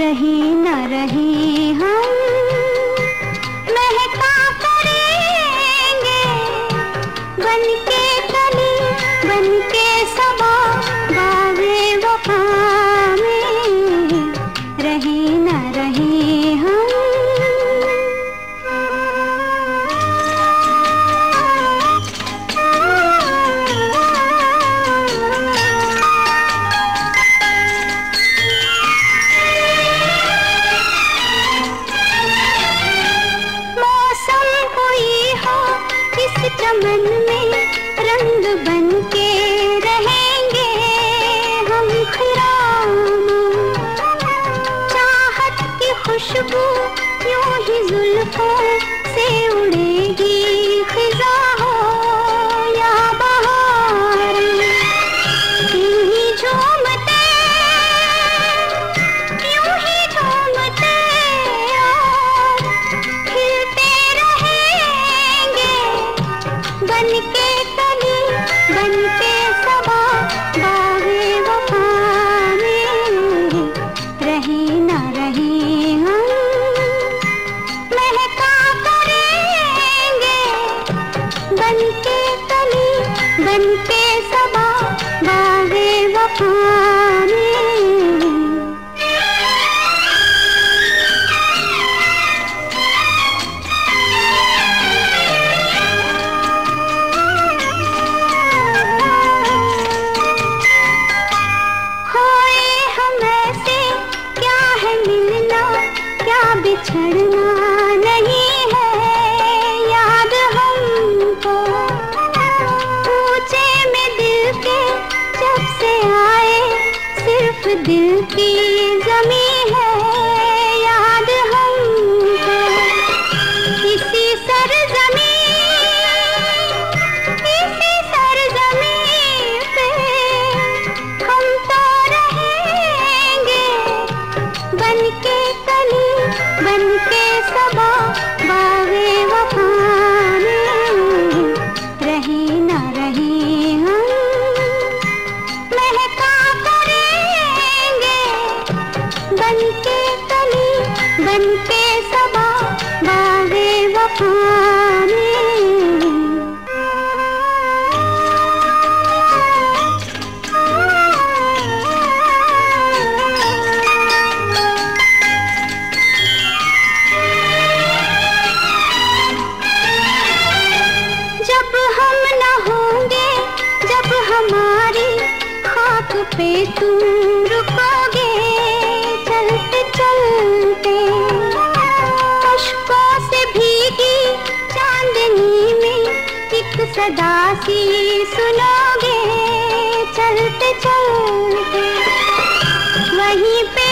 रही न रही हम महका करेंगे, बनके कली बनके सबा बागे वफा में रही न रही हम। चमन में रंग बनके रहेंगे हम खिराम, चाहत की खुशबू यूं ही जुल्फों से उड़ेगी खिजा हो या बहार, यूं ही झूमते और खिलते रहेंगे, बनके कली बनके सबा बागे वफा में रही न रही हम महका करेंगे, बनके कली बनके सबा बागे वफा में। बिछड़ना नहीं है याद हमको, पूछे में दिल के जब से आए सिर्फ दिल की जमी है याद हमको। इसी सरजमी पे हम तो रहेंगे, बनके कली बनके सबा बागे वफा में रही न रही हम महका करेंगे, बनके कली बनके सबा बागे वफा में। हमारी खाक पे तुम रुकोगे चलते चलते, अश्कों से भीगी चांदनी में एक सदा सी सुनोगे चलते चलते, वहीं पे